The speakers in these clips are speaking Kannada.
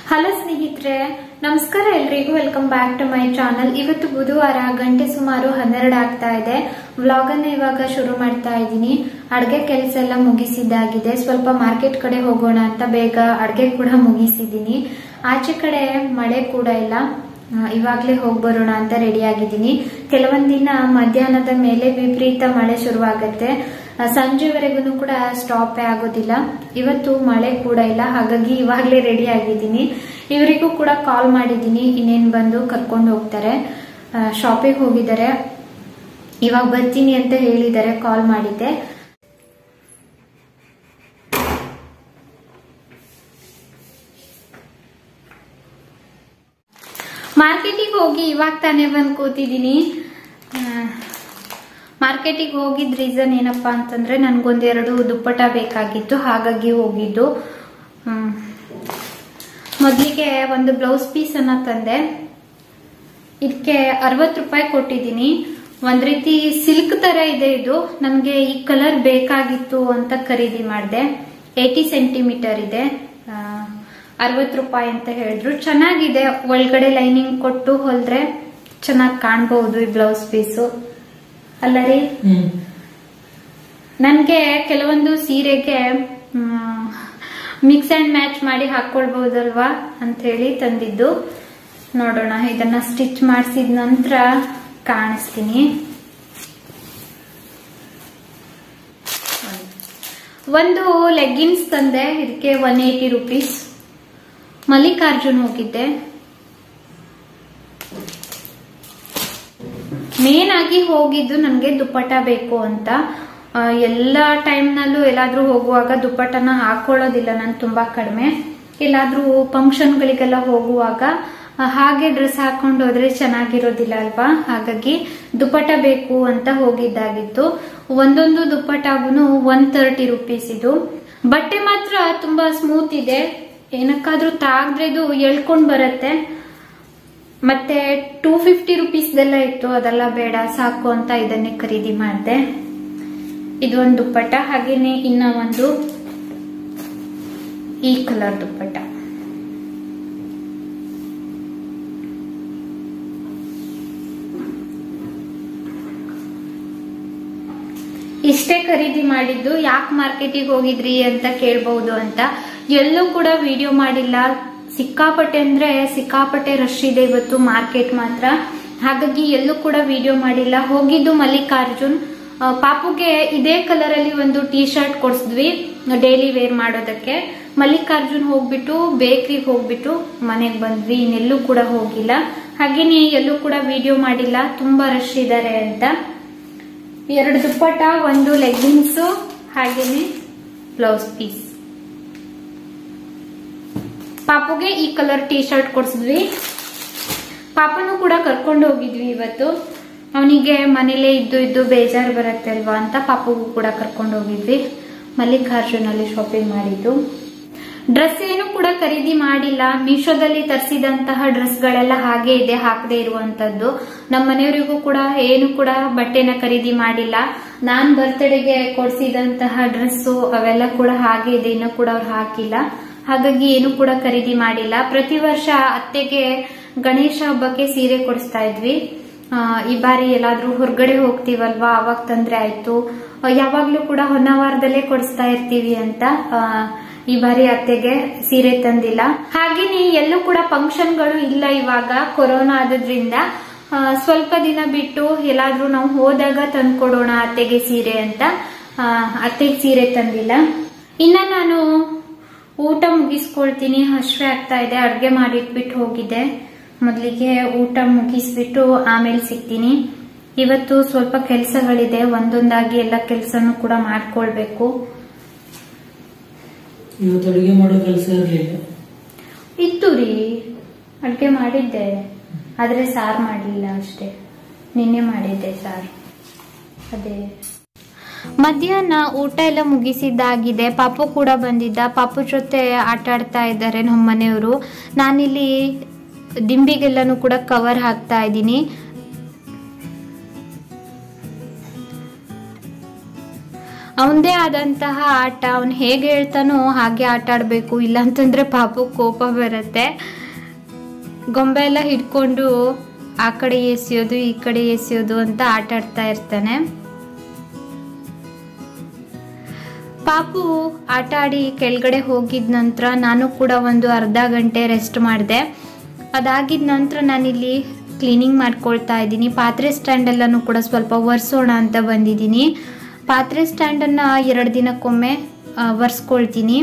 ಹಲೋ ಸ್ನೇಹಿತರೆ, ನಮಸ್ಕಾರ ಎಲ್ರಿಗೂ. Welcome back to my channel. ಇವತ್ತು ಬುಧವಾರ, ಗಂಟೆ ಸುಮಾರು 12 ಆಗ್ತಾ ಇದೆ. ವ್ಲಾಗ್ ಅನ್ನ ಇವಾಗ ಶುರು ಮಾಡ್ತಾ ಇದ್ದೀನಿ. ಅಡ್ಗೆ ಕೆಲಸ ಎಲ್ಲ ಮುಗಿಸಿದ್ದಾಗಿದೆ. ಸ್ವಲ್ಪ ಮಾರ್ಕೆಟ್ ಕಡೆ ಹೋಗೋಣ ಅಂತ ಬೇಗ ಅಡ್ಗೆ ಕೂಡ ಮುಗಿಸಿದ್ದೀನಿ. ಆಚೆ ಕಡೆ ಮಳೆ ಕೂಡ ಇಲ್ಲ, ಇವಾಗ್ಲೇ ಹೋಗಿ ಬರೋಣ ಅಂತ ರೆಡಿ ಆಗಿದ್ದೀನಿ. ಕೆಲವೊಂದ್ ದಿನ ಮಧ್ಯಾಹ್ನದ ಮೇಲೆ ವಿಪರೀತ ಮಳೆ ಶುರುವಾಗತ್ತೆ, ಸಂಜೆವರೆಗೂ ಕೂಡ ಸ್ಟಾಪೇ ಆಗೋದಿಲ್ಲ. ಇವತ್ತು ಮಳೆ ಕೂಡ ಇಲ್ಲ, ಹಾಗಾಗಿ ಇವಾಗ್ಲೇ ರೆಡಿ ಆಗಿದ್ದೀನಿ. ಇವರಿಗೂ ಕೂಡ ಕಾಲ್ ಮಾಡಿದ್ದೀನಿ, ಇನ್ನೇನ್ ಬಂದು ಕರ್ಕೊಂಡು ಹೋಗ್ತಾರೆ. ಶಾಪಿಂಗ್ ಹೋಗಿದ್ದಾರೆ, ಇವಾಗ ಬರ್ತೀನಿ ಅಂತ ಹೇಳಿದ್ದಾರೆ. ಕಾಲ್ ಮಾಡಿದ್ದೆ. ಮಾರ್ಕೆಟಿಗೆ ಹೋಗಿ ಇವಾಗ ತಾನೇ ಬಂದು ಕೂತಿದ್ದೀನಿ. ಮಾರ್ಕೆಟಿಗೆ ಹೋಗಿದ್ ರೀಸನ್ ಏನಪ್ಪಾ ಅಂತಂದ್ರೆ, ನನ್ಗೊಂದೆರಡು ದುಪ್ಪಟ ಬೇಕಾಗಿತ್ತು, ಹಾಗಾಗಿ ಹೋಗಿದ್ದು. ಮೊದಲಿಗೆ ಒಂದು ಬ್ಲೌಸ್ ಪೀಸ್ ಅನ್ನ ತಂದೆ. ಇದಕ್ಕೆ 60 ರೂಪಾಯಿ ಕೊಟ್ಟಿದ್ದೀನಿ. ಒಂದ್ ರೀತಿ ಸಿಲ್ಕ್ ತರ ಇದೆ ಇದು. ನನ್ಗೆ ಈ ಕಲರ್ ಬೇಕಾಗಿತ್ತು ಅಂತ ಖರೀದಿ ಮಾಡಿದೆ. 80 ಸೆಂಟಿಮೀಟರ್ ಇದೆ, 60 ರೂಪಾಯಿ ಅಂತ ಹೇಳಿದ್ರು. ಚೆನ್ನಾಗಿದೆ, ಒಳಗಡೆ ಲೈನಿಂಗ್ ಕೊಟ್ಟು ಹೊಲ್ದ್ರೆ ಚೆನ್ನಾಗಿ ಕಾಣಬಹುದು ಈ ಬ್ಲೌಸ್ ಪೀಸು, ಅಲ್ಲ ರೀ? ನನ್ಗೆ ಕೆಲವೊಂದು ಸೀರೆಗೆ ಮಿಕ್ಸ್ ಅಂಡ್ ಮ್ಯಾಚ್ ಮಾಡಿ ಹಾಕೊಳ್ಬಹುದಲ್ವಾ ಅಂತ ಹೇಳಿ ತಂದಿದ್ದು. ನೋಡೋಣ, ಇದನ್ನ ಸ್ಟಿಚ್ ಮಾಡಿಸಿದ ನಂತರ ಕಾಣಿಸ್ತೀನಿ. ಒಂದು ಲೆಗ್ಗಿನ್ಸ್ ತಂದೆ, ಇದಕ್ಕೆ 180 ರೂಪೀಸ್. ಮಲ್ಲಿಕಾರ್ಜುನ್ ಹೋಗಿದ್ದೆ. ಮೇನ್ ಆಗಿ ಹೋಗಿದ್ದು ನನಗೆ ದುಪ್ಪಟ ಬೇಕು ಅಂತ. ಎಲ್ಲಾ ಟೈಮ್ ನಲ್ಲೂ ಎಲ್ಲಾದ್ರೂ ಹೋಗುವಾಗ ದುಪ್ಪಟನ ಹಾಕೊಳ್ಳೋದಿಲ್ಲ ನಾನು, ತುಂಬಾ ಕಡಿಮೆ. ಎಲ್ಲಾದ್ರೂ ಫಂಕ್ಷನ್ ಗಳಿಗೆಲ್ಲ ಹೋಗುವಾಗ ಹಾಗೆ ಡ್ರೆಸ್ ಹಾಕೊಂಡು ಹೋದ್ರೆ ಚೆನ್ನಾಗಿರೋದಿಲ್ಲ ಅಲ್ವಾ, ಹಾಗಾಗಿ ದುಪ್ಪಟ ಬೇಕು ಅಂತ ಹೋಗಿದ್ದಾಗಿತ್ತು. ಒಂದೊಂದು ದುಪ್ಪಟಾಗೂ 130 ರೂಪೀಸ್. ಇದು ಬಟ್ಟೆ ಮಾತ್ರ ತುಂಬಾ ಸ್ಮೂತ್ ಇದೆ, ಏನಕ್ಕಾದ್ರೂ ತಾಗ್ದ್ರೆ ಇದು ಎಳ್ಕೊಂಡ್ ಬರತ್ತೆ. ಮತ್ತೆ 250 ರೂಪೀಸ್ದೆಲ್ಲ ಇತ್ತು, ಅದೆಲ್ಲ ಬೇಡ ಸಾಕು ಅಂತ ಇದನ್ನೇ ಖರೀದಿ ಮಾಡಿದೆ. ಇದು ಒಂದು ದುಪ್ಪಟ, ಹಾಗೇನೆ ಇನ್ನ ಒಂದು ಈ ಕಲರ್ ದುಪ್ಪಟ. ಇಷ್ಟೇ ಖರೀದಿ ಮಾಡಿದ್ದು. ಯಾಕೆ ಮಾರ್ಕೆಟಿಗೆ ಹೋಗಿದ್ರಿ ಅಂತ ಕೇಳಬಹುದು ಅಂತ. ಎಲ್ಲೂ ಕೂಡ ವಿಡಿಯೋ ಮಾಡಿಲ್ಲ, ಸಿಕ್ಕಾಪಟ್ಟೆ ಅಂದ್ರೆ ಸಿಕ್ಕಾಪಟ್ಟೆ ರಶ್ ಇದೆ ಇವತ್ತು ಮಾರ್ಕೆಟ್ ಮಾತ್ರ, ಹಾಗಾಗಿ ಎಲ್ಲೂ ಕೂಡ ವಿಡಿಯೋ ಮಾಡಿಲ್ಲ. ಹೋಗಿದ್ದು ಮಲ್ಲಿಕಾರ್ಜುನ್. ಪಾಪುಗೆ ಇದೇ ಕಲರ್ ಅಲ್ಲಿ ಒಂದು ಟೀ ಶರ್ಟ್ ಕೊಡ್ಸಿದ್ವಿ ಡೈಲಿ ವೇರ್ ಮಾಡೋದಕ್ಕೆ. ಮಲ್ಲಿಕಾರ್ಜುನ್ ಹೋಗ್ಬಿಟ್ಟು ಬೇಕ್ರಿಗೆ ಹೋಗ್ಬಿಟ್ಟು ಮನೆಗೆ ಬಂದ್ವಿ, ಇನ್ನೆಲ್ಲೂ ಕೂಡ ಹೋಗಿಲ್ಲ. ಹಾಗೇನೆ ಎಲ್ಲೂ ಕೂಡ ವಿಡಿಯೋ ಮಾಡಿಲ್ಲ, ತುಂಬಾ ರಶ್ ಇದ್ದಾರೆ ಅಂತ. 2 ದುಪ್ಪಟ, ಒಂದು ಲೆಗ್ಗಿನ್ಸ್, ಹಾಗೇನೆ ಬ್ಲೌಸ್ ಪೀಸ್. ಪಾಪುಗೆ ಈ ಕಲರ್ ಟೀ ಶರ್ಟ್ ಕೊಡ್ಸಿದ್ವಿ. ಪಾಪನು ಕೂಡ ಕರ್ಕೊಂಡು ಹೋಗಿದ್ವಿ ಇವತ್ತು. ಅವನಿಗೆ ಮನೇಲೆ ಇದ್ದು ಬೇಜಾರು ಬರುತ್ತೆ ಅಲ್ವಾ ಅಂತ ಪಾಪುಗೂ ಕೂಡ ಕರ್ಕೊಂಡು ಹೋಗಿದ್ವಿ. ಮಲ್ಲಿಕಾರ್ಜುನ್ ಅಲ್ಲಿ ಶಾಪಿಂಗ್ ಮಾಡಿದ್ದು. ಡ್ರೆಸ್ ಏನು ಕೂಡ ಖರೀದಿ ಮಾಡಿಲ್ಲ. ಮೀಶೋದಲ್ಲಿ ತರಿಸಿದಂತಹ ಡ್ರೆಸ್ ಗಳೆಲ್ಲ ಹಾಗೆ ಇದೆ, ಹಾಕದೇ ಇರುವಂತದ್ದು. ನಮ್ಮ ಮನೆಯವರಿಗೂ ಕೂಡ ಏನು ಕೂಡ ಬಟ್ಟೆನ ಖರೀದಿ ಮಾಡಿಲ್ಲ. ನಾನ್ ಬರ್ತ್ಡೇಗೆ ಕೊಡ್ಸಿದಂತಹ ಡ್ರೆಸ್ ಅವೆಲ್ಲ ಕೂಡ ಹಾಗೆ ಇದೆ, ಇನ್ನು ಕೂಡ ಅವ್ರು ಹಾಕಿಲ್ಲ. ಹಾಗಾಗಿ ಏನು ಕೂಡ ಖರೀದಿ ಮಾಡಿಲ್ಲ. ಪ್ರತಿ ವರ್ಷ ಅತ್ತೆಗೆ ಗಣೇಶ ಹಬ್ಬಕ್ಕೆ ಸೀರೆ ಕೊಡಿಸ್ತಾ ಇದ್ವಿ. ಈ ಬಾರಿ ಎಲ್ಲಾದ್ರೂ ಹೊರಗಡೆ ಹೋಗ್ತೀವಲ್ವಾ, ಅವಾಗ ತಂದ್ರೆ ಆಯ್ತು. ಯಾವಾಗ್ಲೂ ಕೂಡ ಹೊನ್ನಾವರದಲ್ಲೇ ಕೊಡಿಸ್ತಾ ಇರ್ತೀವಿ ಅಂತ ಈ ಬಾರಿ ಅತ್ತೆಗೆ ಸೀರೆ ತಂದಿಲ್ಲ. ಹಾಗೇನೆ ಎಲ್ಲೂ ಕೂಡ ಫಂಕ್ಷನ್ಗಳು ಇಲ್ಲ ಇವಾಗ, ಕೊರೋನಾ ಆದ್ರಿಂದ. ಸ್ವಲ್ಪ ದಿನ ಬಿಟ್ಟು ಎಲ್ಲಾದ್ರೂ ನಾವು ಹೋದಾಗ ತಂದ್ಕೊಡೋಣ ಅತ್ತೆಗೆ ಸೀರೆ ಅಂತ ಅತ್ತೆಗೆ ಸೀರೆ ತಂದಿಲ್ಲ. ಇನ್ನ ನಾನು ಊಟ ಮುಗಿಸ್ಕೊಳ್ತೀನಿ, ಹಶ್ವೆ ಆಗ್ತಾ ಇದೆ. ಅಡ್ಗೆ ಮಾಡಿಟ್ಬಿಟ್ಟು ಹೋಗಿದ್ದೆ. ಮೊದಲಿಗೆ ಊಟ ಮುಗಿಸ್ಬಿಟ್ಟು ಆಮೇಲೆ ಸಿಗ್ತೀನಿ. ಇವತ್ತು ಸ್ವಲ್ಪ ಕೆಲಸಗಳಿದೆ, ಒಂದೊಂದಾಗಿ ಎಲ್ಲ ಕೆಲಸನೂ ಕೂಡ ಮಾಡ್ಕೊಳ್ಬೇಕು. ಇವತ್ತು ಅಡುಗೆ ಮಾಡೋ ಕೆಲಸ ಇರಲಿಲ್ಲ. ಇತ್ತು ರೀ, ಅಡ್ಗೆ ಮಾಡಿದ್ದೆ, ಆದ್ರೆ ಸಾರು ಮಾಡಲಿಲ್ಲ ಅಷ್ಟೇ. ನಿನ್ನೆ ಮಾಡಿದ್ದೆ ಸಾರು. ಅದೇ ಮಧ್ಯಾಹ್ನ ಊಟ ಎಲ್ಲ ಮುಗಿಸಿದ್ದಾಗಿದೆ. ಪಾಪು ಕೂಡ ಬಂದಿದ್ದ, ಪಾಪು ಜೊತೆ ಆಟ ಆಡ್ತಾ ಇದ್ದಾರೆ ನಮ್ಮ ಮನೆಯವರು. ನಾನಿಲ್ಲಿ ದಿಂಬಿಗೆಲ್ಲನೂ ಕೂಡ ಕವರ್ ಹಾಕ್ತಾ ಇದ್ದೀನಿ. ಅವನದೇ ಆದಂತಹ ಆಟ, ಅವನು ಹೇಗೆ ಹೇಳ್ತಾನೋ ಹಾಗೆ ಆಟ ಆಡಬೇಕು, ಇಲ್ಲಾಂತಂದರೆ ಪಾಪು ಕೋಪ ಬರುತ್ತೆ. ಗೊಂಬೆ ಎಲ್ಲ ಹಿಡ್ಕೊಂಡು ಆ ಕಡೆ ಎಸೆಯೋದು ಈ ಕಡೆ ಎಸೆಯೋದು ಅಂತ ಆಟ ಆಡ್ತಾ ಇರ್ತಾನೆ. ಪಾಪು ಆಟ ಆಡಿ ಕೆಳಗಡೆ ಹೋಗಿದ ನಂತರ ನಾನು ಕೂಡ ಒಂದು ಅರ್ಧ ಗಂಟೆ ರೆಸ್ಟ್ ಮಾಡಿದೆ. ಅದಾಗಿದ ನಂತರ ನಾನಿಲ್ಲಿ ಕ್ಲೀನಿಂಗ್ ಮಾಡ್ಕೊಳ್ತಾ ಇದ್ದೀನಿ. ಪಾತ್ರೆ ಸ್ಟ್ಯಾಂಡೆಲ್ಲನೂ ಕೂಡ ಸ್ವಲ್ಪ ಒರೆಸೋಣ ಅಂತ ಬಂದಿದ್ದೀನಿ. ಪಾತ್ರೆ ಸ್ಟ್ಯಾಂಡನ್ನು 2 ದಿನಕ್ಕೊಮ್ಮೆ ಒರೆಸ್ಕೊಳ್ತೀನಿ.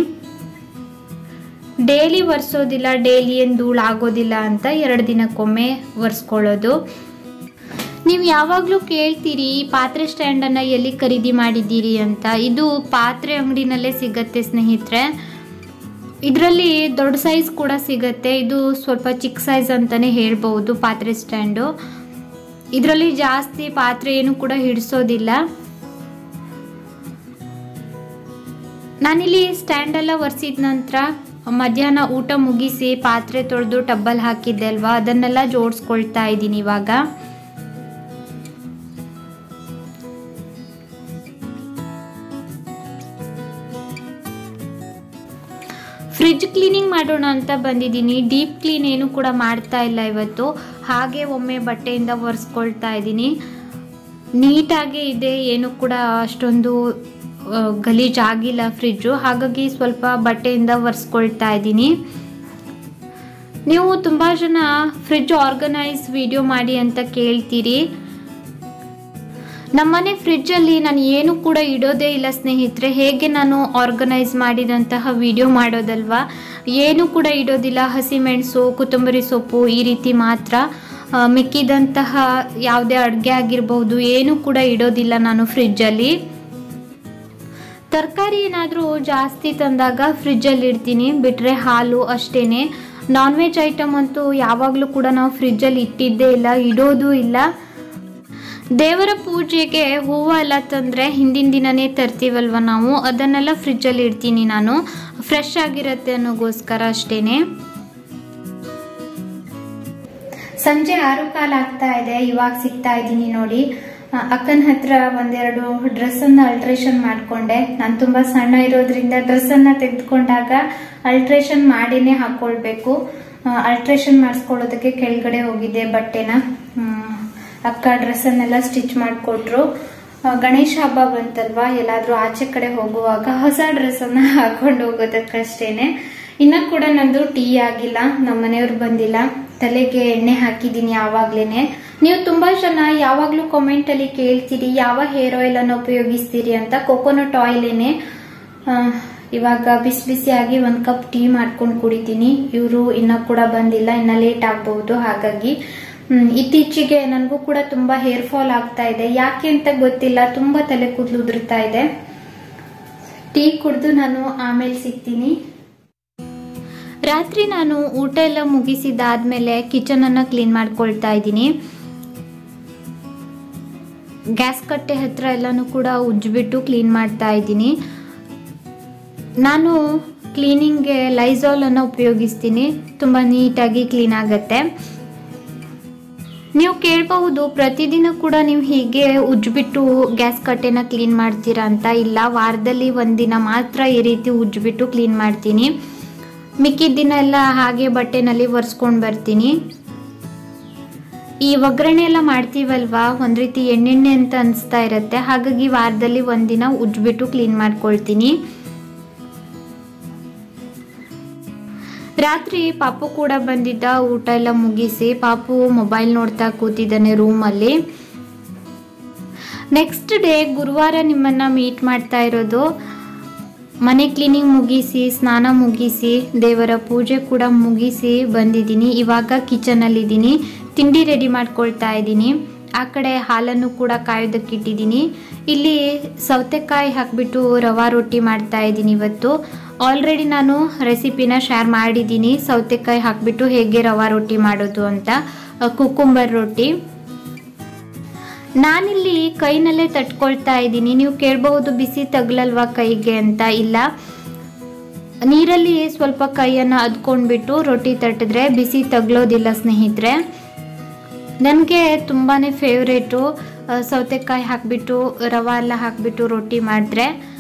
ಡೈಲಿ ಒರೆಸೋದಿಲ್ಲ, ಡೈಲಿ ಏನು ಧೂಳು ಆಗೋದಿಲ್ಲ ಅಂತ 2 ದಿನಕ್ಕೊಮ್ಮೆ ಒರೆಸ್ಕೊಳ್ಳೋದು. ನೀವು ಯಾವಾಗಲೂ ಕೇಳ್ತೀರಿ ಈ ಪಾತ್ರೆ ಸ್ಟ್ಯಾಂಡನ್ನು ಎಲ್ಲಿ ಖರೀದಿ ಮಾಡಿದ್ದೀರಿ ಅಂತ. ಇದು ಪಾತ್ರೆ ಅಂಗಡಿನಲ್ಲೇ ಸಿಗತ್ತೆ ಸ್ನೇಹಿತರೆ. ಇದರಲ್ಲಿ ದೊಡ್ಡ ಸೈಜ್ ಕೂಡ ಸಿಗತ್ತೆ. ಇದು ಸ್ವಲ್ಪ ಚಿಕ್ಕ ಸೈಜ್ ಅಂತಲೇ ಹೇಳ್ಬೋದು ಪಾತ್ರೆ ಸ್ಟ್ಯಾಂಡು. ಇದರಲ್ಲಿ ಜಾಸ್ತಿ ಪಾತ್ರೆ ಏನು ಕೂಡ ಹಿಡಿಸೋದಿಲ್ಲ. ನಾನಿಲ್ಲಿ ಸ್ಟ್ಯಾಂಡೆಲ್ಲ ಒರೆಸಿದ ನಂತರ ಮಧ್ಯಾಹ್ನ ಊಟ ಮುಗಿಸಿ ಪಾತ್ರೆ ತೊಳೆದು ಟಬ್ಬಲ್ಲಿ ಹಾಕಿದ್ದೆ ಅಲ್ವಾ, ಅದನ್ನೆಲ್ಲ ಜೋಡಿಸ್ಕೊಳ್ತಾ ಇದ್ದೀನಿ ಇವಾಗ. ಫ್ರಿಡ್ಜ್ ಕ್ಲೀನಿಂಗ್ ಮಾಡೋಣ ಅಂತ ಬಂದಿದ್ದೀನಿ. ಡೀಪ್ ಕ್ಲೀನ್ ಏನು ಕೂಡ ಮಾಡ್ತಾ ಇಲ್ಲ ಇವತ್ತು. ಹಾಗೆ ಒಮ್ಮೆ ಬಟ್ಟೆಯಿಂದ ಒರೆಸ್ಕೊಳ್ತಾ ಇದ್ದೀನಿ. ನೀಟಾಗೇ ಇದೆ, ಏನು ಕೂಡ ಅಷ್ಟೊಂದು ಗಲೀಜಾಗಿಲ್ಲ ಫ್ರಿಡ್ಜು. ಹಾಗಾಗಿ ಸ್ವಲ್ಪ ಬಟ್ಟೆಯಿಂದ ಒರೆಸ್ಕೊಳ್ತಾ ಇದ್ದೀನಿ. ನೀವು ತುಂಬ ಜನ ಫ್ರಿಡ್ಜ್ ಆರ್ಗನೈಸ್ ವಿಡಿಯೋ ಮಾಡಿ ಅಂತ ಕೇಳ್ತೀರಿ. ನಮ್ಮನೆ ಫ್ರಿಡ್ಜಲ್ಲಿ ನಾನು ಏನು ಕೂಡ ಇಡೋದೇ ಇಲ್ಲ ಸ್ನೇಹಿತರೆ. ಹೇಗೆ ನಾನು ಆರ್ಗನೈಸ್ ಮಾಡಿದಂತಹ ವಿಡಿಯೋ ಮಾಡೋದಲ್ವಾ, ಏನು ಕೂಡ ಇಡೋದಿಲ್ಲ. ಹಸಿಮೆಣಸು, ಕೊತ್ತಂಬರಿ ಸೊಪ್ಪು ಈ ರೀತಿ ಮಾತ್ರ. ಮಿಕ್ಕಿದಂತಹ ಯಾವುದೇ ಅಡುಗೆ ಆಗಿರ್ಬೋದು ಏನು ಕೂಡ ಇಡೋದಿಲ್ಲ ನಾನು ಫ್ರಿಡ್ಜಲ್ಲಿ. ತರಕಾರಿ ಏನಾದರೂ ಜಾಸ್ತಿ ತಂದಾಗ ಫ್ರಿಡ್ಜಲ್ಲಿ ಇಡ್ತೀನಿ, ಬಿಟ್ಟರೆ ಹಾಲು ಅಷ್ಟೇ. ನಾನ್ ವೆಜ್ ಐಟಮ್ ಅಂತೂ ಯಾವಾಗಲೂ ಕೂಡ ನಾವು ಫ್ರಿಡ್ಜಲ್ಲಿ ಇಟ್ಟಿದ್ದೇ ಇಲ್ಲ, ಇಡೋದು ಇಲ್ಲ. ದೇವರ ಪೂಜೆಗೆ ಹೂವು ಎಲ್ಲ ತಂದರೆ ಹಿಂದಿನ ದಿನನೇ ತರ್ತೀವಲ್ವ ನಾವು, ಅದನ್ನೆಲ್ಲ ಫ್ರಿಡ್ಜಲ್ಲಿ ಇಡ್ತೀನಿ ನಾನು. ಫ್ರೆಶ್ ಆಗಿರುತ್ತೆ ಅನ್ನೋಗೋಸ್ಕರ ಅಷ್ಟೇ. ಸಂಜೆ 6:15 ಆಗ್ತಾ ಇದೆ. ಇವಾಗ ಸಿಗ್ತಾ ಇದ್ದೀನಿ ನೋಡಿ. ಅಕ್ಕನ ಹತ್ರ ಒಂದೆರಡು ಡ್ರೆಸ್ಸನ್ನು ಅಲ್ಟ್ರೇಷನ್ ಮಾಡಿಕೊಂಡೆ. ನಾನು ತುಂಬ ಸಣ್ಣ ಇರೋದ್ರಿಂದ ಡ್ರೆಸ್ಸನ್ನು ತೆಗೆದುಕೊಂಡಾಗ ಅಲ್ಟ್ರೇಷನ್ ಮಾಡಿನೇ ಹಾಕ್ಕೊಳ್ಬೇಕು. ಅಲ್ಟ್ರೇಷನ್ ಮಾಡಿಸ್ಕೊಳ್ಳೋದಕ್ಕೆ ಕೆಳಗಡೆ ಹೋಗಿದ್ದೆ ಬಟ್ಟೆನ. ಅಕ್ಕ ಡ್ರೆಸ್ಸನ್ನೆಲ್ಲ ಸ್ಟಿಚ್ ಮಾಡಿಕೊಟ್ರು. ಗಣೇಶ ಹಬ್ಬ ಬಂತಲ್ವಾ, ಎಲ್ಲಾದರೂ ಆಚೆ ಕಡೆ ಹೋಗುವಾಗ ಹೊಸ ಡ್ರೆಸ್ಸನ್ನು ಹಾಕೊಂಡು ಹೋಗೋದಕ್ಕಷ್ಟೇನೆ. ಇನ್ನ ಕೂಡ ನಂದು ಟೀ ಆಗಿಲ್ಲ, ನಮ್ಮ ಮನೆಯವ್ರು ಬಂದಿಲ್ಲ. ತಲೆಗೆ ಎಣ್ಣೆ ಹಾಕಿದ್ದೀನಿ ಯಾವಾಗ್ಲೇನೆ. ನೀವು ತುಂಬಾ ಜನ ಯಾವಾಗ್ಲೂ ಕಾಮೆಂಟ್ ಅಲ್ಲಿ ಕೇಳ್ತೀರಿ ಯಾವ ಹೇರ್ ಆಯಿಲ್ ಅನ್ನು ಉಪಯೋಗಿಸ್ತೀರಿ ಅಂತ. ಕೊಕೊನಟ್ ಆಯಿಲೇನೆ. ಇವಾಗ ಬಿಸಿ ಬಿಸಿಯಾಗಿ 1 ಕಪ್ ಟೀ ಮಾಡ್ಕೊಂಡು ಕುಡಿತೀನಿ. ಇವರು ಇನ್ನ ಕೂಡ ಬಂದಿಲ್ಲ, ಇನ್ನ ಲೇಟ್ ಆಗಬಹುದು. ಹಾಗಾಗಿ ಇತ್ತೀಚೆಗೆ ನನಗೂ ಕೂಡ ತುಂಬಾ ಹೇರ್ ಫಾಲ್ ಆಗ್ತಾ ಇದೆ. ಯಾಕೆ ಅಂತ ಗೊತ್ತಿಲ್ಲ, ತುಂಬಾ ತಲೆ ಕೂದಲು ಉದುರ್ತಾ ಇದೆ. ಟೀ ಕುಡಿದು ನಾನು ಆಮೇಲೆ ಸಿಗ್ತೀನಿ. ರಾತ್ರಿ ನಾನು ಊಟ ಎಲ್ಲ ಮುಗಿಸಿದಾದ್ಮೇಲೆ ಕಿಚನ್ ಅನ್ನ ಕ್ಲೀನ್ ಮಾಡ್ಕೊಳ್ತಾ ಇದ್ದೀನಿ. ಗ್ಯಾಸ್ ಕಟ್ಟೆ ಹತ್ರ ಎಲ್ಲಾನು ಕೂಡ ಉಜ್ಜಿಬಿಟ್ಟು ಕ್ಲೀನ್ ಮಾಡ್ತಾ ಇದ್ದೀನಿ. ನಾನು ಕ್ಲೀನಿಂಗ್ಗೆ ಲೈಸಾಲ್ ಅನ್ನು ಉಪಯೋಗಿಸ್ತೀನಿ, ತುಂಬ ನೀಟಾಗಿ ಕ್ಲೀನ್ ಆಗತ್ತೆ. ನೀವು ಕೇಳಬಹುದು ಪ್ರತಿದಿನ ಕೂಡ ನೀವು ಹೀಗೆ ಉಜ್ಜಿಬಿಟ್ಟು ಗ್ಯಾಸ್ ಕಟ್ಟೆನ ಕ್ಲೀನ್ ಮಾಡ್ತೀರಾ ಅಂತ. ಇಲ್ಲ, ವಾರದಲ್ಲಿ 1 ದಿನ ಮಾತ್ರ ಈ ರೀತಿ ಉಜ್ಜಿಬಿಟ್ಟು ಕ್ಲೀನ್ ಮಾಡ್ತೀನಿ. ಮಿಕ್ಕಿದ ದಿನ ಎಲ್ಲ ಹಾಗೆ ಬಟ್ಟೆನಲ್ಲಿ ಒರೆಸ್ಕೊಂಡು ಬರ್ತೀನಿ. ಈ ಒಗ್ಗರಣೆ ಎಲ್ಲ ಮಾಡ್ತೀವಲ್ವಾ, ಒಂದು ರೀತಿ ಎಣ್ಣೆಣ್ಣೆ ಅಂತ ಅನಿಸ್ತಾ ಇರುತ್ತೆ. ಹಾಗಾಗಿ ವಾರದಲ್ಲಿ 1 ದಿನ ಉಜ್ಜಿಬಿಟ್ಟು ಕ್ಲೀನ್ ಮಾಡ್ಕೊಳ್ತೀನಿ. ರಾತ್ರಿ ಪಾಪು ಕೂಡ ಬಂದಿದ್ದ. ಊಟ ಎಲ್ಲ ಮುಗಿಸಿ ಪಾಪು ಮೊಬೈಲ್ ನೋಡ್ತಾ ಕೂತಿದ್ದಾನೆ ರೂಮಲ್ಲಿ. ನೆಕ್ಸ್ಟ್ ಡೇ ಗುರುವಾರ ನಿಮ್ಮನ್ನ ಮೀಟ್ ಮಾಡ್ತಾ ಇರೋದು. ಮನೆ ಕ್ಲೀನಿಂಗ್ ಮುಗಿಸಿ, ಸ್ನಾನ ಮುಗಿಸಿ, ದೇವರ ಪೂಜೆ ಕೂಡ ಮುಗಿಸಿ ಬಂದಿದ್ದೀನಿ. ಇವಾಗ ಕಿಚನಲ್ಲಿದ್ದೀನಿ, ತಿಂಡಿ ರೆಡಿ ಮಾಡ್ಕೊಳ್ತಾ ಇದ್ದೀನಿ. ಆ ಕಡೆ ಹಾಲನ್ನು ಕೂಡ ಕಾಯೋದಕ್ಕಿಟ್ಟಿದ್ದೀನಿ. ಇಲ್ಲಿ ಸೌತೆಕಾಯಿ ಹಾಕಿಬಿಟ್ಟು ರವಾ ರೊಟ್ಟಿ ಮಾಡ್ತಾ ಇದ್ದೀನಿ ಇವತ್ತು. ಆಲ್ರೆಡಿ ನಾನು ರೆಸಿಪಿನ ಶೇರ್ ಮಾಡಿದ್ದೀನಿ, ಸೌತೆಕಾಯಿ ಹಾಕಿಬಿಟ್ಟು ಹೇಗೆ ರವಾ ರೊಟ್ಟಿ ಮಾಡೋದು ಅಂತ. ಕುಕ್ಕುಂಬರ್ ರೊಟ್ಟಿ ನಾನಿಲ್ಲಿ ಕೈನಲ್ಲೇ ತಟ್ಕೊಳ್ತಾ ಇದ್ದೀನಿ. ನೀವು ಕೇಳಬಹುದು ಬಿಸಿ ತಗಲಲ್ವಾ ಕೈಗೆ ಅಂತ. ಇಲ್ಲ, ನೀರಲ್ಲಿ ಸ್ವಲ್ಪ ಕೈಯನ್ನು ಅದ್ಕೊಂಡ್ಬಿಟ್ಟು ರೊಟ್ಟಿ ತಟ್ಟಿದ್ರೆ ಬಿಸಿ ತಗಲೋದಿಲ್ಲ ಸ್ನೇಹಿತರೆ. ನನಗೆ ತುಂಬಾ ಫೇವ್ರೇಟು ಸೌತೆಕಾಯಿ ಹಾಕಿಬಿಟ್ಟು ರವಾ ಎಲ್ಲ ಹಾಕಿಬಿಟ್ಟು ರೊಟ್ಟಿ ಮಾಡಿದ್ರೆ.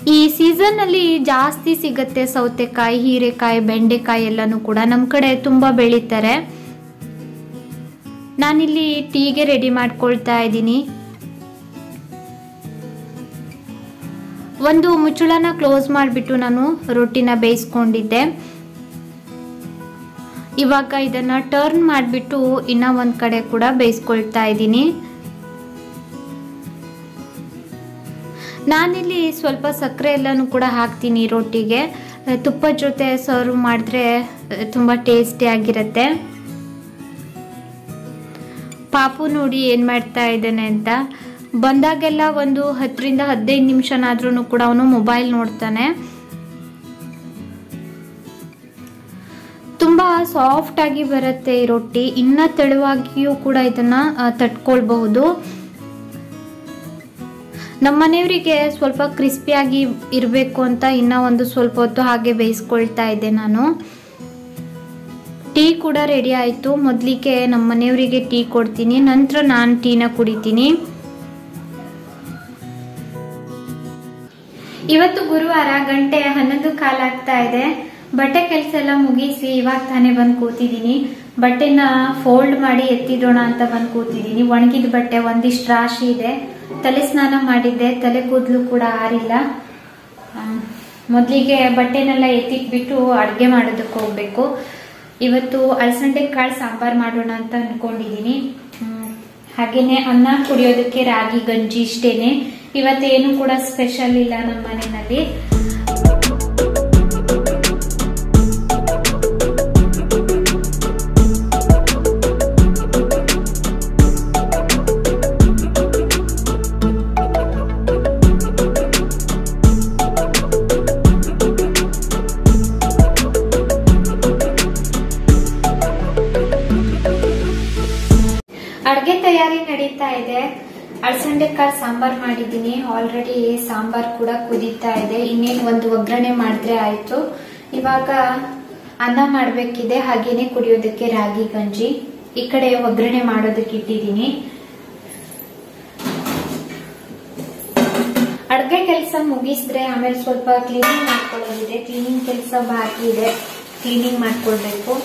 ಈ ಸೀಸನ್ ಅಲ್ಲಿ ಜಾಸ್ತಿ ಸಿಗತ್ತೆ ಸೌತೆಕಾಯಿ, ಹೀರೆಕಾಯಿ, ಬೆಂಡೆಕಾಯಿ ಎಲ್ಲಾನು ಕೂಡ ನಮ್ಮ ಕಡೆ ತುಂಬಾ ಬೆಳೀತಾರೆ. ನಾನಿಲ್ಲಿ ಟೀಗೆ ರೆಡಿ ಮಾಡ್ಕೊಳ್ತಾ ಇದ್ದೀನಿ. ಒಂದು ಮುಚ್ಚಳನ ಕ್ಲೋಸ್ ಮಾಡಿಬಿಟ್ಟು ನಾನು ರೊಟ್ಟಿನ ಬೇಯಿಸ್ಕೊಂಡಿದ್ದೆ. ಇವಾಗ ಇದನ್ನ ಟರ್ನ್ ಮಾಡಿಬಿಟ್ಟು ಇನ್ನ ಒಂದ್ ಕಡೆ ಕೂಡ ಬೇಯಿಸ್ಕೊಳ್ತಾ ಇದ್ದೀನಿ. ನಾನಿಲ್ಲಿ ಸ್ವಲ್ಪ ಸಕ್ಕರೆ ಎಲ್ಲಾನು ಕೂಡ ಹಾಕ್ತೀನಿ ರೊಟ್ಟಿಗೆ. ತುಪ್ಪದ ಜೊತೆ ಸರ್ವ್ ಮಾಡಿದ್ರೆ ತುಂಬ ಟೇಸ್ಟಿ ಆಗಿರುತ್ತೆ. ಪಾಪು ನೋಡಿ ಏನು ಮಾಡ್ತಾ ಇದ್ದಾನೆ ಅಂತ. ಬಂದಾಗೆಲ್ಲ ಒಂದು 10ರಿಂದ 15 ನಿಮಿಷನಾದ್ರೂ ಕೂಡ ಅವನು ಮೊಬೈಲ್ ನೋಡ್ತಾನೆ. ತುಂಬ ಸಾಫ್ಟ್ ಆಗಿ ಬರುತ್ತೆ ಈ ರೊಟ್ಟಿ. ಇನ್ನ ತೆಳುವಾಗಿಯೂ ಕೂಡ ಇದನ್ನ ತಟ್ಕೊಳ್ಬಹುದು. ನಮ್ಮ ಮನೆಯವರಿಗೆ ಸ್ವಲ್ಪ ಕ್ರಿಸ್ಪಿಯಾಗಿ ಇರಬೇಕು ಅಂತ ಇನ್ನ ಒಂದು ಸ್ವಲ್ಪ ಹೊತ್ತು ಹಾಗೆ ಬೇಯಿಸ್ಕೊಳ್ತಾ ಇದ್ದೆ ನಾನು. ಟೀ ಕೂಡ ರೆಡಿ ಆಯಿತು. ಮೊದಲಿಗೆ ನಮ್ಮ ಮನೆಯವರಿಗೆ ಟೀ ಕೊಡ್ತೀನಿ, ನಂತರ ನಾನು ಟೀನ ಕುಡಿತೀನಿ. ಇವತ್ತು ಗುರುವಾರ, ಗಂಟೆ 11:15 ಆಗ್ತಾ ಇದೆ. ಬಟ್ಟೆ ಕೆಲಸ ಎಲ್ಲ ಮುಗಿಸಿ ಇವಾಗ ತಾನೇ ಬಂದು ಕೂತಿದ್ದೀನಿ. ಬಟ್ಟೆನ ಫೋಲ್ಡ್ ಮಾಡಿ ಎತ್ತಿಡೋಣ ಅಂತ ಬಂದು ಕೂತಿದ್ದೀನಿ. ಒಣಗಿದ ಬಟ್ಟೆ ಒಂದಿಷ್ಟು ರಾಶಿ ಇದೆ. ತಲೆ ಸ್ನಾನ ಮಾಡಿದ್ದೆ, ತಲೆ ಕೂದಲು ಕೂಡ ಆರಿಲ್ಲ. ಮೊದಲಿಗೆ ಬಟ್ಟೆನೆಲ್ಲ ಎತ್ತಿಟ್ಬಿಟ್ಟು ಅಡುಗೆ ಮಾಡೋದಕ್ಕೆ ಹೋಗ್ಬೇಕು. ಇವತ್ತು ಅಲಸಂದೆ ಕಾಳು ಸಾಂಬಾರ್ ಮಾಡೋಣ ಅಂತ ಅನ್ಕೊಂಡಿದ್ದೀನಿ. ಹಾಗೇನೆ ಅನ್ನ ಕುಡಿಯೋದಕ್ಕೆ ರಾಗಿ ಗಂಜಿ ಇಷ್ಟೇನೆ. ಇವತ್ತೇನು ಕೂಡ ಸ್ಪೆಷಲ್ ಇಲ್ಲ ನಮ್ಮ ಮನೆಯಲ್ಲಿ. ಅಡ್ಗೆ ತಯಾರಿ ನಡೀತಾ ಇದೆ. ಅಲಸಂದೆ ಕಾಳು ಸಾಂಬಾರ್ ಮಾಡಿದ್ದೀನಿ. ಆಲ್ರೆಡಿ ಸಾಂಬಾರ್ ಕೂಡ ಕುದೀತಾ ಇದೆ. ಇನ್ನೇನು ಒಂದು ಒಗ್ಗರಣೆ ಮಾಡಿದ್ರೆ ಆಯ್ತು. ಇವಾಗ ಅನ್ನ ಮಾಡ್ಬೇಕಿದೆ, ಹಾಗೇನೆ ಕುಡಿಯೋದಕ್ಕೆ ರಾಗಿ ಗಂಜಿ. ಈ ಕಡೆ ಒಗ್ಗರಣೆ ಮಾಡೋದಕ್ಕೆ ಇಟ್ಟಿದ್ದೀನಿ. ಅಡ್ಗೆ ಕೆಲಸ ಮುಗಿಸಿದ್ರೆ ಆಮೇಲೆ ಸ್ವಲ್ಪ ಕ್ಲೀನಿಂಗ್ ಮಾಡ್ಕೊಳ್ಳೋದಿದೆ. ಕ್ಲೀನಿಂಗ್ ಕೆಲಸ ಬಾಕಿ ಇದೆ, ಕ್ಲೀನಿಂಗ್ ಮಾಡ್ಕೊಳ್ಬೇಕು.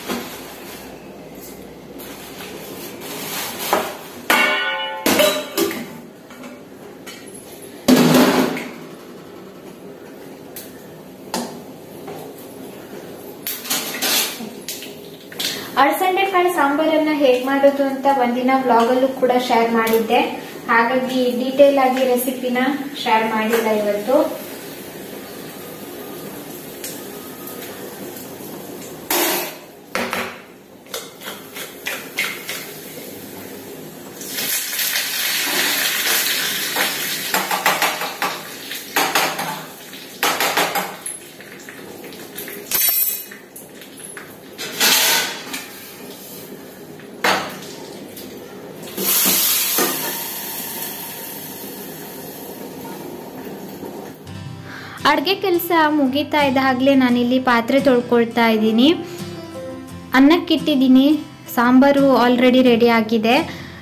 ಅಲಸಂದೆ ಕಾಳು ಸಾಂಬಾರನ್ನ ಹೇಗ್ ಮಾಡೋದು ಅಂತ ಒಂದಿನ ವ್ಲಾಗ್ ಅಲ್ಲೂ ಕೂಡ ಶೇರ್ ಮಾಡಿದ್ದೆ. ಹಾಗಾಗಿ ಡೀಟೇಲ್ ಆಗಿ ರೆಸಿಪಿನ ಶೇರ್ ಮಾಡಿಲ್ಲ ಇವತ್ತು. ಅಡುಗೆ ಕೆಲಸ ಮುಗೀತಾ ಇದ್ದಾಗಲೇ ನಾನಿಲ್ಲಿ ಪಾತ್ರೆ ತೊಳ್ಕೊಳ್ತಾ ಇದ್ದೀನಿ. ಅನ್ನಕ್ಕಿಟ್ಟಿದ್ದೀನಿ. ಸಾಂಬಾರು ಆಲ್ರೆಡಿ ರೆಡಿ ಆಗಿದೆ.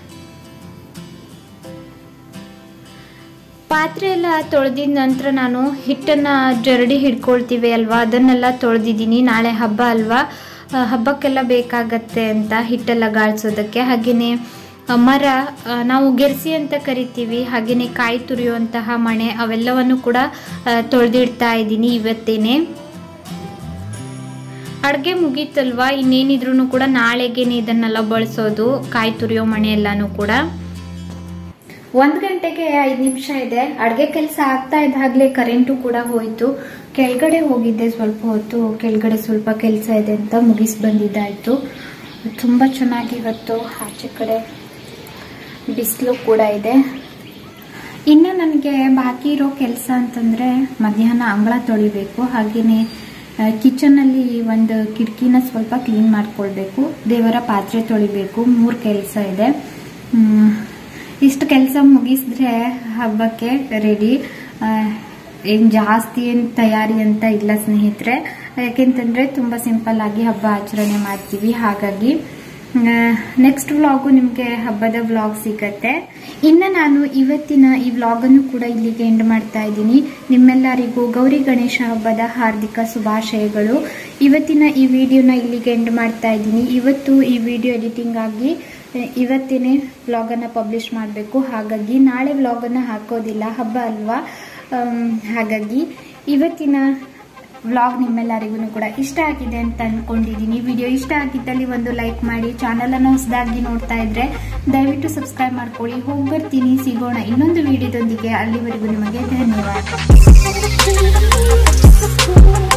ಪಾತ್ರೆ ಎಲ್ಲ ತೊಳೆದಿದ ನಂತರ ನಾನು ಹಿಟ್ಟನ್ನು ಜರಡಿ ಹಿಡ್ಕೊಳ್ತೀವಿ ಅಲ್ವಾ, ಅದನ್ನೆಲ್ಲ ತೊಳೆದಿದ್ದೀನಿ. ನಾಳೆ ಹಬ್ಬ ಅಲ್ವಾ, ಹಬ್ಬಕ್ಕೆಲ್ಲ ಬೇಕಾಗತ್ತೆ ಅಂತ ಹಿಟ್ಟೆಲ್ಲ ಗಾಳಿಸೋದಕ್ಕೆ. ಹಾಗೆಯೇ ಮರ, ನಾವು ಗೆರ್ಸಿ ಅಂತ ಕರಿತೀವಿ, ಹಾಗೆಯೇ ಕಾಯಿ ತುರಿಯುವಂತಹ ಮಣೆ, ಅವೆಲ್ಲವನ್ನು ಕೂಡ ತೊಳೆದಿಡ್ತಾ ಇದ್ದೀನಿ ಇವತ್ತೇನೆ. ಅಡುಗೆ ಮುಗೀತಲ್ವಾ, ಇನ್ನೇನಿದ್ರೂ ಕೂಡ ನಾಳೆಗೇನೆ ಇದನ್ನೆಲ್ಲ ಬಳಸೋದು, ಕಾಯಿ ತುರಿಯೋ ಮಣೆ ಎಲ್ಲಾನು ಕೂಡ. 1 ಗಂಟೆಗೆ 5 ನಿಮಿಷ ಇದೆ. ಅಡುಗೆ ಕೆಲಸ ಆಗ್ತಾ ಇದ್ದಾಗಲೇ ಕರೆಂಟು ಕೂಡ ಹೋಯಿತು. ಕೆಳಗಡೆ ಹೋಗಿದ್ದೆ ಸ್ವಲ್ಪ ಹೊತ್ತು, ಕೆಳಗಡೆ ಸ್ವಲ್ಪ ಕೆಲಸ ಇದೆ ಅಂತ ಮುಗಿಸಿ ಬಂದಿದ್ದಾಯಿತು. ತುಂಬ ಚೆನ್ನಾಗಿ ಇವತ್ತು ಆಚೆ ಕಡೆ ಬಿಸಿಲು ಕೂಡ ಇದೆ. ಇನ್ನು ನನಗೆ ಬಾಕಿ ಇರೋ ಕೆಲಸ ಅಂತಂದರೆ ಮಧ್ಯಾಹ್ನ ಅಂಗಳ ತೊಳಿಬೇಕು. ಹಾಗೆಯೇ ಕಿಚನಲ್ಲಿ ಒಂದು ಕಿಟಕಿನ ಸ್ವಲ್ಪ ಕ್ಲೀನ್ ಮಾಡ್ಕೊಳ್ಬೇಕು. ದೇವರ ಪಾತ್ರೆ ತೊಳಿಬೇಕು. 3 ಕೆಲಸ ಇದೆ. ಇಷ್ಟು ಕೆಲಸ ಮುಗಿಸಿದ್ರೆ ಹಬ್ಬಕ್ಕೆ ರೆಡಿ. ಏನು ಜಾಸ್ತಿ ಏನು ತಯಾರಿ ಅಂತ ಇಲ್ಲ ಸ್ನೇಹಿತರೆ. ಯಾಕೆಂತಂದರೆ ತುಂಬ ಸಿಂಪಲ್ ಆಗಿ ಹಬ್ಬ ಆಚರಣೆ ಮಾಡ್ತೀವಿ. ಹಾಗಾಗಿ ನೆಕ್ಸ್ಟ್ ವ್ಲಾಗು ನಿಮಗೆ ಹಬ್ಬದ ವ್ಲಾಗ್ ಸಿಗತ್ತೆ. ಇನ್ನು ನಾನು ಇವತ್ತಿನ ಈ ವ್ಲಾಗನ್ನು ಕೂಡ ಇಲ್ಲಿಗೆ ಎಂಡ್ ಮಾಡ್ತಾ ಇದ್ದೀನಿ. ನಿಮ್ಮೆಲ್ಲರಿಗೂ ಗೌರಿ ಗಣೇಶ ಹಬ್ಬದ ಹಾರ್ದಿಕ ಶುಭಾಶಯಗಳು. ಇವತ್ತಿನ ಈ ವಿಡಿಯೋನ ಇಲ್ಲಿಗೆ ಎಂಡ್ ಮಾಡ್ತಾ ಇದ್ದೀನಿ. ಇವತ್ತು ಈ ವಿಡಿಯೋ ಎಡಿಟಿಂಗ್ ಆಗಿ ಇವತ್ತೇನೆ ವ್ಲಾಗನ್ನು ಪಬ್ಲಿಷ್ ಮಾಡಬೇಕು. ಹಾಗಾಗಿ ನಾಳೆ ವ್ಲಾಗನ್ನು ಹಾಕೋದಿಲ್ಲ, ಹಬ್ಬ ಅಲ್ವಾ. ಹಾಗಾಗಿ ಇವತ್ತಿನ ವ್ಲಾಗ್ ನಿಮ್ಮೆಲ್ಲರಿಗೂ ಕೂಡ ಇಷ್ಟ ಆಗಿದೆ ಅಂತ ಅನ್ಕೊಂಡಿದ್ದೀನಿ. ವಿಡಿಯೋ ಇಷ್ಟ ಆಗಿದ್ದಲ್ಲಿ ಒಂದು ಲೈಕ್ ಮಾಡಿ, ಚಾನಲ್ ಅನ್ನು ಹೊಸದಾಗಿ ನೋಡ್ತಾ ಇದ್ರೆ ದಯವಿಟ್ಟು ಸಬ್ಸ್ಕ್ರೈಬ್ ಮಾಡ್ಕೊಳ್ಳಿ. ಹೋಗಿ ಬರ್ತೀನಿ, ಸಿಗೋಣ ಇನ್ನೊಂದು ವಿಡಿಯೋದೊಂದಿಗೆ. ಅಲ್ಲಿವರೆಗೂ ನಿಮಗೆ ಧನ್ಯವಾದ.